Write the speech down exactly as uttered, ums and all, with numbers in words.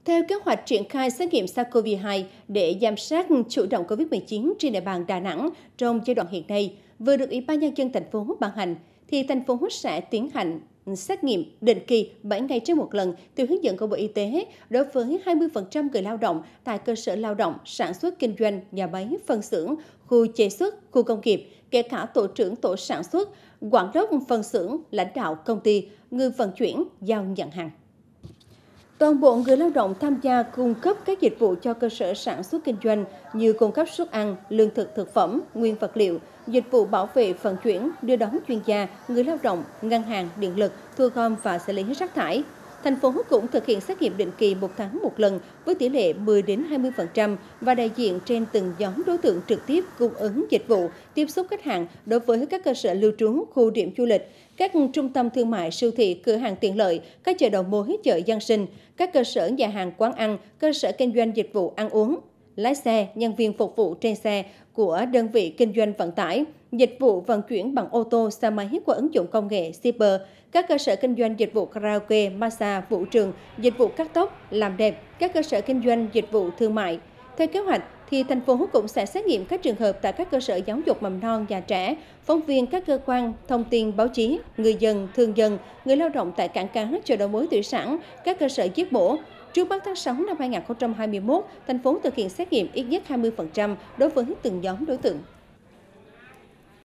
Theo kế hoạch triển khai xét nghiệm SARS-xê o vê hai để giám sát chủ động Covid mười chín trên địa bàn Đà Nẵng trong giai đoạn hiện nay, vừa được Ủy ban Nhân dân thành phố ban hành, thì thành phố sẽ tiến hành xét nghiệm định kỳ bảy ngày trên một lần theo hướng dẫn của Bộ Y tế đối với hai mươi phần trăm người lao động tại cơ sở lao động, sản xuất kinh doanh, nhà máy, phân xưởng, khu chế xuất, khu công nghiệp, kể cả tổ trưởng tổ sản xuất, quản đốc phân xưởng, lãnh đạo công ty, người vận chuyển, giao nhận hàng. Toàn bộ người lao động tham gia cung cấp các dịch vụ cho cơ sở sản xuất kinh doanh như cung cấp suất ăn, lương thực thực phẩm, nguyên vật liệu, dịch vụ bảo vệ vận chuyển, đưa đón chuyên gia, người lao động, ngân hàng, điện lực, thu gom và xử lý rác thải. Thành phố cũng thực hiện xét nghiệm định kỳ một tháng một lần với tỷ lệ mười đến hai mươi phần trăm và đại diện trên từng nhóm đối tượng trực tiếp cung ứng dịch vụ, tiếp xúc khách hàng đối với các cơ sở lưu trú, khu điểm du lịch, các trung tâm thương mại, siêu thị, cửa hàng tiện lợi, các chợ đầu mối, chợ dân sinh, các cơ sở nhà hàng, quán ăn, cơ sở kinh doanh dịch vụ ăn uống, lái xe, nhân viên phục vụ trên xe của đơn vị kinh doanh vận tải, dịch vụ vận chuyển bằng ô tô, xe máy qua ứng dụng công nghệ shipper, các cơ sở kinh doanh dịch vụ karaoke, massage, vũ trường, dịch vụ cắt tóc, làm đẹp, các cơ sở kinh doanh dịch vụ thương mại. Theo kế hoạch, thì thành phố cũng sẽ xét nghiệm các trường hợp tại các cơ sở giáo dục mầm non, nhà trẻ, phóng viên các cơ quan thông tin báo chí, người dân, thương dân, người lao động tại cảng cá, chợ đầu mối thủy sản, các cơ sở giết mổ. Trước mắt tháng sáu năm hai nghìn không trăm hai mươi mốt, thành phố thực hiện xét nghiệm ít nhất hai mươi phần trăm đối với từng nhóm đối tượng.